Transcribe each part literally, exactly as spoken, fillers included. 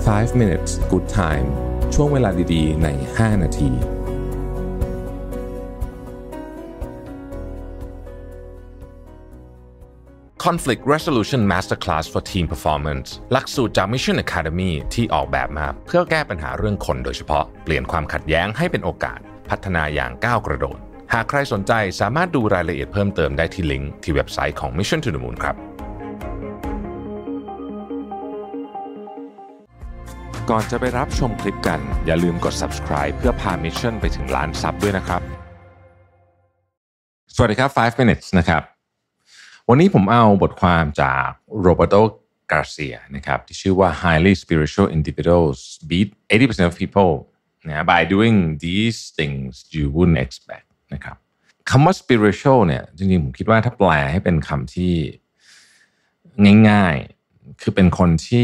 five minutes good time ช่วงเวลาดีๆในห้านาที Conflict Resolution Masterclass for Team Performance หลักสูตรจาก Mission Academy ที่ออกแบบมาเพื่อแก้ปัญหาเรื่องคนโดยเฉพาะเปลี่ยนความขัดแย้งให้เป็นโอกาสพัฒนาอย่างก้าวกระโดดหากใครสนใจสามารถดูรายละเอียดเพิ่มเติมได้ที่ลิงก์ที่เว็บไซต์ของ Mission to the Moon ครับก่อนจะไปรับชมคลิปกันอย่าลืมกด subscribe เพื่อพา Mission ไปถึงล้านซับด้วยนะครับสวัสดีครับfive minutes นะครับวันนี้ผมเอาบทความจาก Roberto Garcia นะครับที่ชื่อว่า Highly Spiritual Individuals Beat eighty percent of People นะ by doing these things you wouldn't expect นะครับคำว่า spiritual เนี่ยจริงๆผมคิดว่าถ้าแปลให้เป็นคำที่ง่ายๆคือเป็นคนที่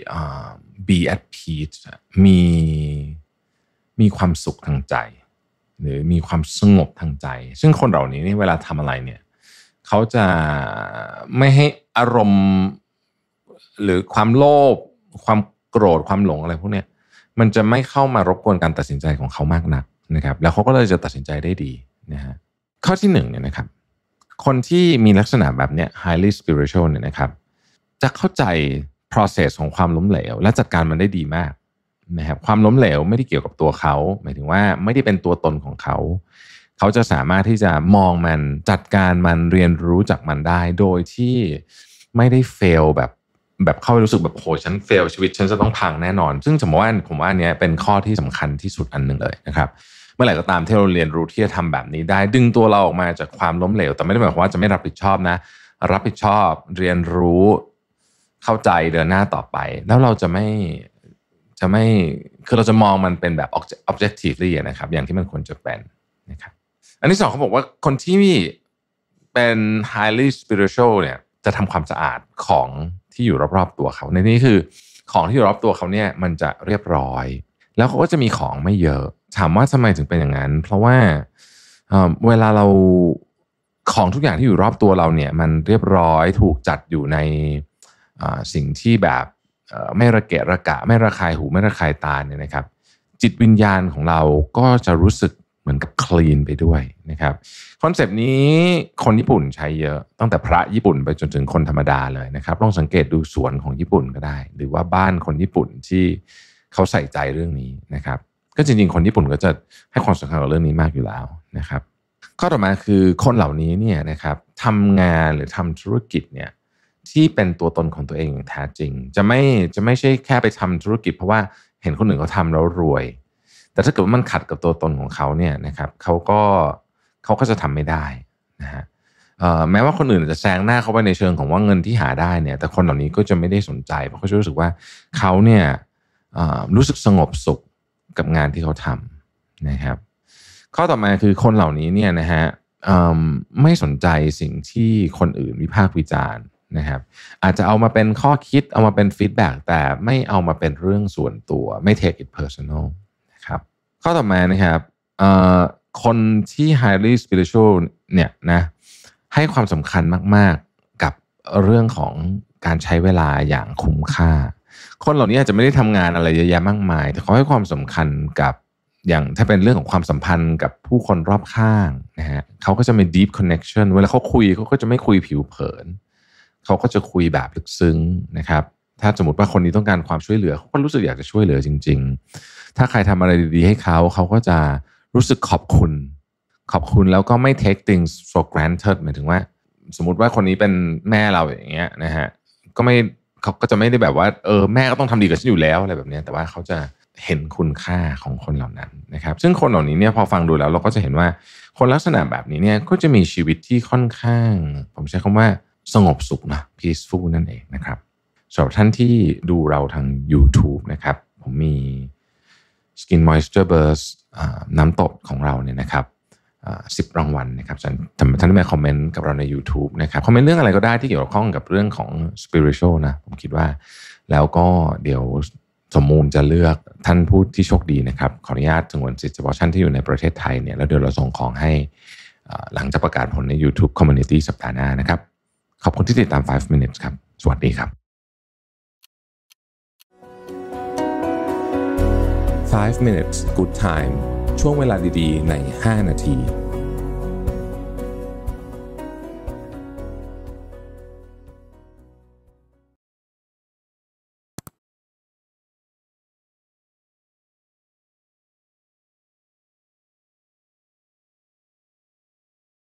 be at peace มีมีความสุขทางใจหรือมีความสงบทางใจซึ่งคนเหล่านี้นี่เวลาทำอะไรเนี่ยเขาจะไม่ให้อารมณ์หรือความโลภความโกรธความหลงอะไรพวกนี้มันจะไม่เข้ามารบกวนการตัดสินใจของเขามากนักนะครับแล้วเขาก็เลยจะตัดสินใจได้ดีนะฮะข้อที่หนึ่งเนี่ยนะครับคนที่มีลักษณะแบบเนี้ย highly spiritual เนี่ยนะครับจะเข้าใจ process ของความล้มเหลวและจัดการมันได้ดีมากนะครับความล้มเหลวไม่ได้เกี่ยวกับตัวเขาหมายถึงว่าไม่ได้เป็นตัวตนของเขาเขาจะสามารถที่จะมองมันจัดการมันเรียนรู้จากมันได้โดยที่ไม่ได้ fail แบบแบบเข้าไปรู้สึกแบบโหฉัน fail ชีวิตฉันจะต้องพังแน่นอนซึ่งผมว่าผมว่าอันนี้เป็นข้อที่สำคัญที่สุดอันหนึ่งเลยนะครับเมื่อไหร่ก็ตามที่เราเรียนรู้ที่จะทำแบบนี้ได้ดึงตัวเราออกมาจากความล้มเหลวแต่ไม่ได้หมายความว่าจะไม่รับผิดชอบนะรับผิดชอบเรียนรู้เข้าใจเดินหน้าต่อไปแล้วเราจะไม่จะไม่คือเราจะมองมันเป็นแบบ objectively นะครับอย่างที่มันควรจะเป็นนะครับอันที่สองเขาบอกว่าคนที่เป็น highly spiritual เนี่ยจะทำความสะอาดของที่อยู่รอบๆตัวเขาในนี้คือของที่อยู่รอบตัวเขาเนี่ยมันจะเรียบร้อยแล้วเขาก็จะมีของไม่เยอะถามว่าทำไมถึงเป็นอย่างนั้นเพราะว่าเอ่อเวลาเราของทุกอย่างที่อยู่รอบตัวเราเนี่ยมันเรียบร้อยถูกจัดอยู่ในสิ่งที่แบบไม่ระเกะระกะไม่ระคายหูไม่ระคายตาเนี่ยนะครับจิตวิญญาณของเราก็จะรู้สึกเหมือนกับคลีนไปด้วยนะครับคอนเซปต์นี้คนญี่ปุ่นใช้เยอะตั้งแต่พระญี่ปุ่นไปจนถึงคนธรรมดาเลยนะครับลองสังเกตดูสวนของญี่ปุ่นก็ได้หรือว่าบ้านคนญี่ปุ่นที่เขาใส่ใจเรื่องนี้นะครับก็จริงๆคนญี่ปุ่นก็จะให้ความสำคัญกับเรื่องนี้มากอยู่แล้วนะครับข้อต่อมาคือคนเหล่านี้เนี่ยนะครับทำงานหรือทำธุรกิจเนี่ยที่เป็นตัวตนของตัวเองอย่างแท้จริงจะไม่จะไม่ใช่แค่ไปทำธุรกิจเพราะว่าเห็นคนอื่นเขาทำแล้วรวยแต่ถ้าเกิดว่ามันขัดกับตัวตนของเขาเนี่ยนะครับเขาก็เขาก็จะทำไม่ได้นะฮะแม้ว่าคนอื่นจะแซงหน้าเขาไปในเชิงของว่าเงินที่หาได้เนี่ยแต่คนเหล่านี้ก็จะไม่ได้สนใจเพราะเขาจะรู้สึกว่าเขาเนี่ยรู้สึกสงบสุขกับงานที่เขาทำนะครับข้อต่อมาคือคนเหล่านี้เนี่ยนะฮะไม่สนใจสิ่งที่คนอื่นวิพากษ์วิจารณ์นะครับอาจจะเอามาเป็นข้อคิดเอามาเป็นฟีดแบ็กแต่ไม่เอามาเป็นเรื่องส่วนตัวไม่ take it personal นะครับข้อต่อมานะครับคนที่ highly spiritual เนี่ยนะให้ความสำคัญมากๆกับเรื่องของการใช้เวลาอย่างคุ้มค่าคนเหล่านี้อาจจะไม่ได้ทำงานอะไรเยอะแยะมากมายแต่เขาให้ความสำคัญกับอย่างถ้าเป็นเรื่องของความสัมพันธ์กับผู้คนรอบข้างนะฮะเขาก็จะมี deep connection เวลาเขาคุยเขาก็จะไม่คุยผิวเผินเขาก็จะคุยแบบลึกซึ้งนะครับถ้าสมมติว่าคนนี้ต้องการความช่วยเหลือเขาก็รู้สึกอยากจะช่วยเหลือจริงๆถ้าใครทำอะไรดีๆให้เขาเขาก็จะรู้สึกขอบคุณขอบคุณแล้วก็ไม่ take things for granted หมายถึงว่าสมมติว่าคนนี้เป็นแม่เราอย่างเงี้ยนะฮะก็ไม่เขาก็จะไม่ได้แบบว่าเออแม่ก็ต้องทำดีกับฉันอยู่แล้วอะไรแบบนี้แต่ว่าเขาจะเห็นคุณค่าของคนเหล่านั้นนะครับซึ่งคนเหล่านี้เนี่ยพอฟังดูแล้วเราก็จะเห็นว่าคนลักษณะแบบนี้เนี่ยก็จะมีชีวิตที่ค่อนข้างผมใช้คำว่าสงบสุขนะ peaceful นั่นเองนะครับสำหรับท่านที่ดูเราทาง YouTube นะครับผมมี Skin Moisture Burst น้ำตบของเราเนี่ยนะครับสิบรางวัลนะครับท่านท่านที่มาคอมเมนต์กับเราใน YouTube นะครับคอมเมนต์เรื่องอะไรก็ได้ที่เกี่ยวข้องกับเรื่องของ spiritual นะผมคิดว่าแล้วก็เดี๋ยวสมมูลจะเลือกท่านผู้ที่โชคดีนะครับขออนุญาตสงวนสิทธิ์เฉพาะท่านที่อยู่ในประเทศไทยเนี่ยแล้วเดี๋ยวเราส่งของให้หลังจากประกาศผลใน YouTube Community สัปดาห์หน้านะครับขอบคุณที่ติดตามfive minutes ครับสวัสดีครับ five minutes good time ช่วงเวลาดีๆในห้านาที